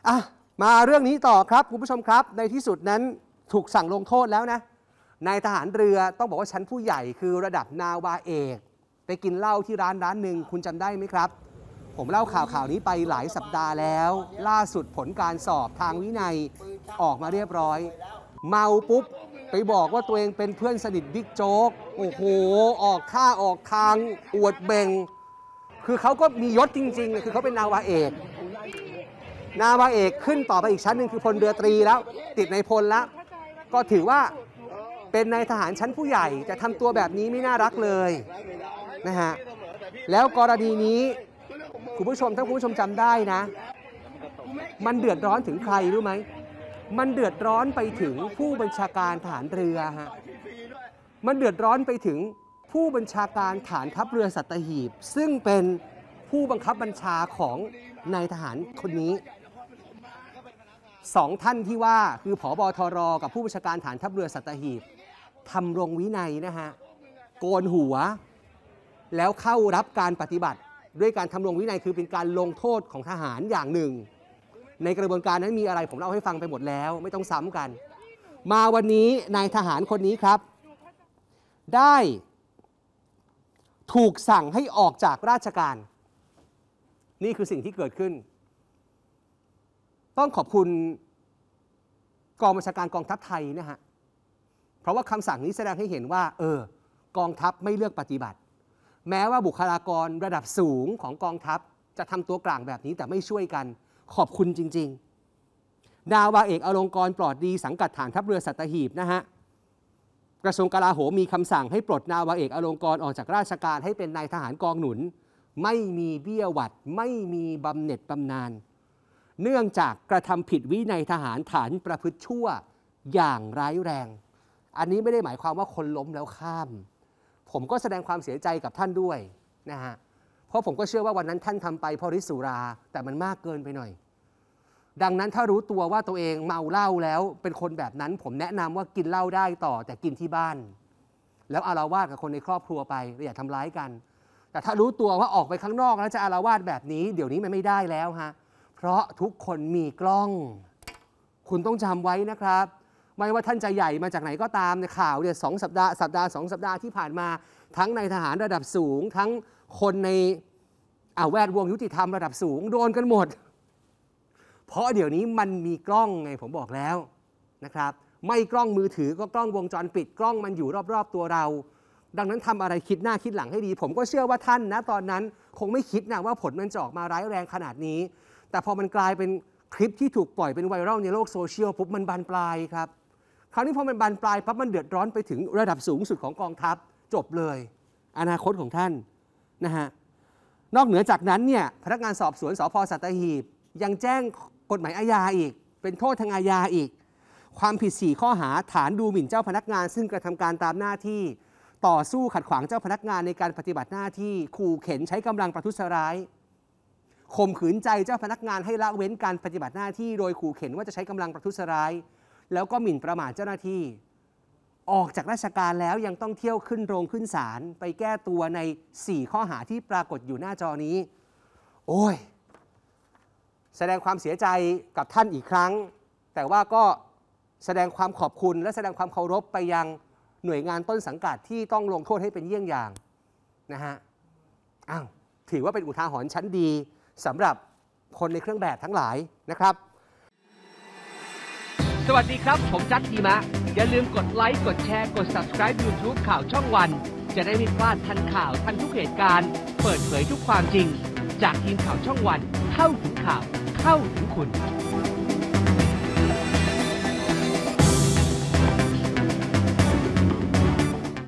อ่ะมาเรื่องนี้ต่อครับคุณผู้ชมครับในที่สุดนั้นถูกสั่งลงโทษแล้วนะนายทหารเรือต้องบอกว่าชั้นผู้ใหญ่คือระดับนาวาเอกไปกินเหล้าที่ร้านหนึ่งคุณจำได้ไหมครับผมเล่าข่าวนี้ไปหลายสัปดาห์แล้วล่าสุดผลการสอบทางวินัยออกมาเรียบร้อยเมาปุ๊บไปบอกว่าตัวเองเป็นเพื่อนสนิทบิ๊กโจ๊กโอ้โหออกท่าออกทางอวดเบ่งคือเขาก็มียศจริงๆคือเขาเป็นนาวาเอกขึ้นต่อไปอีกชั้นหนึ่งคือพลเรือตรีแล้วติดในพลแล้วก็ถือว่าเป็นนายทหารชั้นผู้ใหญ่จะทำตัวแบบนี้ไม่น่ารักเลยนะฮะแล้วกรณีนี้คุณผู้ชมถ้าคุณผู้ชมจำได้นะมันเดือดร้อนถึงใครรู้ไหมมันเดือดร้อนไปถึงผู้บัญชาการทหารเรือฮะมันเดือดร้อนไปถึงผู้บัญชาการฐานทัพเรือสัตหีบซึ่งเป็นผู้บังคับบัญชาของนายทหารคนนี้สองท่านที่ว่าคือผบ.ทร.กับผู้บัญชาการฐานทัพเรือสัตหีบทำรงวินัยนะฮะโกนหัวแล้วเข้ารับการปฏิบัติด้วยการทำรงวินัยคือเป็นการลงโทษของทหารอย่างหนึ่งในกระบวนการนั้นมีอะไรผมเล่าให้ฟังไปหมดแล้วไม่ต้องซ้ำกันมาวันนี้นายทหารคนนี้ครับได้ถูกสั่งให้ออกจากราชการนี่คือสิ่งที่เกิดขึ้นต้องขอบคุณกองบัญชาการกองทัพไทยนะฮะเพราะว่าคำสั่งนี้แสดงให้เห็นว่ากองทัพไม่เลือกปฏิบัติแม้ว่าบุคลากรระดับสูงของกองทัพจะทำตัวกลางแบบนี้แต่ไม่ช่วยกันขอบคุณจริงๆนาวาเอกอลงกรณ์ปลอดดีสังกัดฐานทัพเรือสัตหีบนะฮะกระทรวงกลาโหมมีคำสั่งให้ปลดนาวาเอกอลงกรณ์ออกจากราชการให้เป็นนายทหารกองหนุนไม่มีเบี้ยหวัดไม่มีบำเหน็จบำนาญเนื่องจากกระทำผิดวินัยทหารฐานประพฤติชั่วอย่างร้ายแรงอันนี้ไม่ได้หมายความว่าคนล้มแล้วข้ามผมก็แสดงความเสียใจกับท่านด้วยนะฮะเพราะผมก็เชื่อว่าวันนั้นท่านทำไปเพราะฤทธิ์สุราแต่มันมากเกินไปหน่อยดังนั้นถ้ารู้ตัวว่าตัวเองเมาเหล้าแล้วเป็นคนแบบนั้นผมแนะนำว่ากินเหล้าได้ต่อแต่กินที่บ้านแล้วอาละวาดกับคนในครอบครัวไปอย่าทำร้ายกันแต่ถ้ารู้ตัวว่าออกไปข้างนอกแล้วจะอาละวาดแบบนี้เดี๋ยวนี้มันไม่ได้แล้วฮะเพราะทุกคนมีกล้องคุณต้องจำไว้นะครับไม่ว่าท่านจะใหญ่มาจากไหนก็ตามในข่าวเนี่ย2 สัปดาห์ที่ผ่านมาทั้งในทหารระดับสูงทั้งคนในแวดวงยุติธรรมระดับสูงโดนกันหมดเพราะเดี๋ยวนี้มันมีกล้องไงผมบอกแล้วนะครับไม่กล้องมือถือก็กล้องวงจรปิดกล้องมันอยู่รอบๆตัวเราดังนั้นทำอะไรคิดหน้าคิดหลังให้ดีผมก็เชื่อว่าท่านนะตอนนั้นคงไม่คิดนะว่าผลมันจะออกมาร้ายแรงขนาดนี้แต่พอมันกลายเป็นคลิปที่ถูกปล่อยเป็นไวรัลในโลกโซเชียลปุ๊บมันบานปลายครับคราวนี้พอมันบานปลายปั๊บมันเดือดร้อนไปถึงระดับสูงสุดของกองทัพจบเลยอนาคตของท่านนะฮะนอกเหนือจากนั้นเนี่ยพนักงานสอบสวนสภ.สัตหีบยังแจ้งกฎหมายอาญาอีกเป็นโทษทางอาญาอีกความผิด4ข้อหาฐานดูหมิ่นเจ้าพนักงานซึ่งกระทำการตามหน้าที่ต่อสู้ขัดขวางเจ้าพนักงานในการปฏิบัติหน้าที่ขู่เข็นใช้กำลังประทุษร้ายข่มขืนใจเจ้าพนักงานให้ละเว้นการปฏิบัติหน้าที่โดยขู่เข็นว่าจะใช้กำลังประทุษร้ายแล้วก็หมิ่นประมาทเจ้าหน้าที่ออกจากราชการแล้วยังต้องเที่ยวขึ้นโรงขึ้นศาลไปแก้ตัวใน4ข้อหาที่ปรากฏอยู่หน้าจอนี้โอ้ยแสดงความเสียใจกับท่านอีกครั้งแต่ว่าก็แสดงความขอบคุณและแสดงความเคารพไปยังหน่วยงานต้นสังกัดที่ต้องลงโทษให้เป็นเยี่ยงอย่างนะฮะถือว่าเป็นอุทาหรณ์ชั้นดีสำหรับคนในเครื่องแบบทั้งหลายนะครับสวัสดีครับผมจัดทีมะอย่าลืมกดไลค์กดแชร์กด Subscribe YouTube ข่าวช่องวันจะได้ไม่พลาดทันข่าวทันทุกเหตุการณ์เปิดเผยทุกความจริงจากทีมข่าวช่องวันเข้าถึงข่าวเข้าถึงคุณ